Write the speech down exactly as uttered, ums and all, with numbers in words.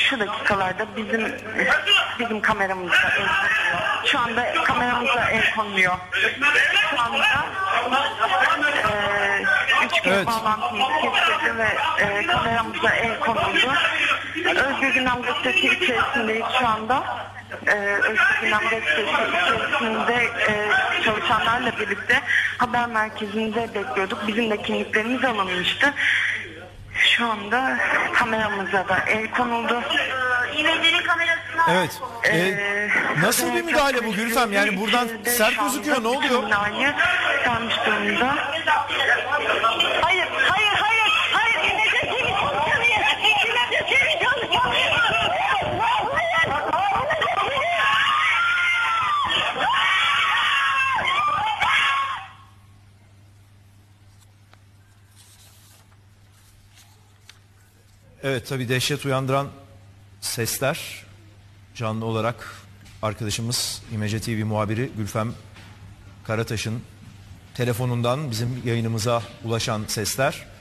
şu dakikalarda bizim bizim kameramızda el konuluyor. Şu anda kameramıza el konuluyor. Şu anda e, üç kere Evet. bağlantımız kesildi ve e, kameramıza el konuldu. Özgür Gündem Gazetesi içerisindeyiz şu anda. Ee, Özgür Gündem Gazetesi içerisinde e, çalışanlarla birlikte haber merkezinde bekliyorduk. Bizim de kimliklerimiz alınmıştı. Şu anda kameramıza da el konuldu. İmecenin kamerasına... Evet. Ee, Ee, nasıl bir müdahale bu Gülfem? Yani buradan İçeride sert şu anda gözüküyor. Ne oluyor? binayı sarmış durumda. Hayır, hayır, hayır, hayır. İmece kimi çalışamıyor. İmece kimi çalışamıyor. Evet, tabii dehşet uyandıran sesler. Canlı olarak arkadaşımız İmece T V muhabiri Gülfem Karataş'ın telefonundan bizim yayınımıza ulaşan sesler.